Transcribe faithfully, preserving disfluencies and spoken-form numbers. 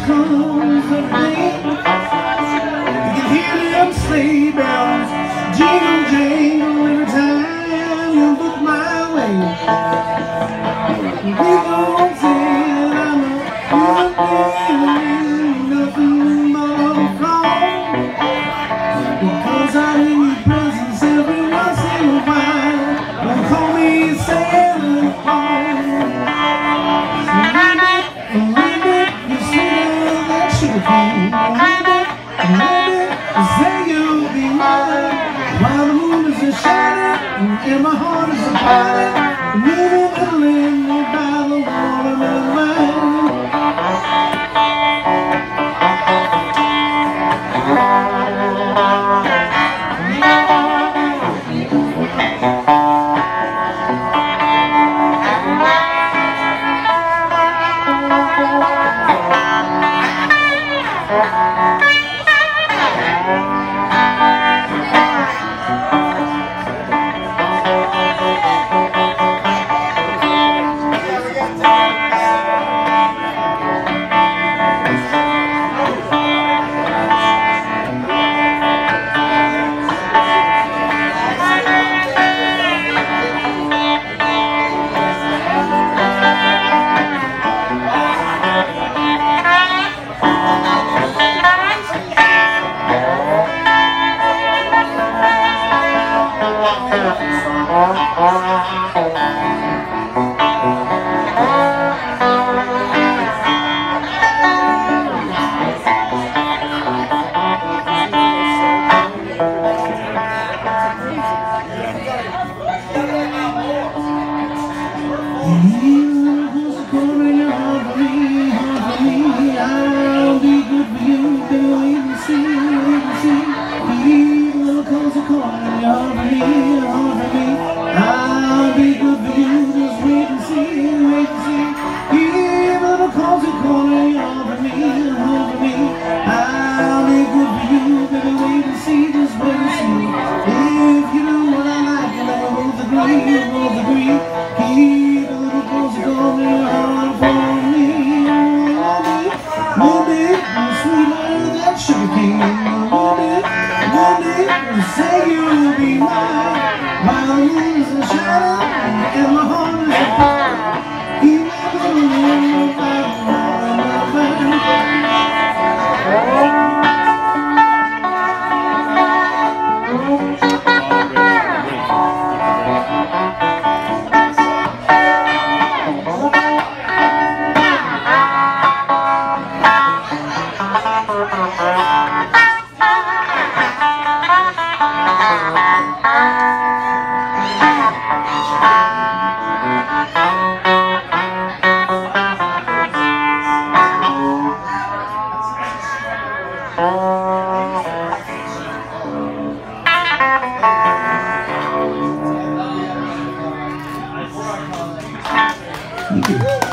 comes the rain, you can hear them sleigh bells jingle jangle every time you look my way. We gon' sing, I know nothing but a fraud, because I'm in your presence every once in a while. Don't call me Santa Claus. Rabbit, rabbit, you're sweeter than sugar cane. Rabbit, rabbit, say you'll be mine while the moon is a shining and my heart is a pining. Maybe little in me by the watermelon vine. I'll be good for you, baby, wait and see, wait and see. Keep a little cozy corner, you're for me, you're for me. I'll be good for you, just wait and see, wait and see. Keep a little cozy corner, you're for me, you're for me. I'll be good for you, baby, wait and see, just wait and see. If you do what I like, and then we'll both agree, we'll both agree. Keep a little cozy corner, you're for me. Maybe you're sweeter than sugar cane. Maybe, maybe you say you'll be mine while the moon is shining and my heart is a fire. You never know about Thank you.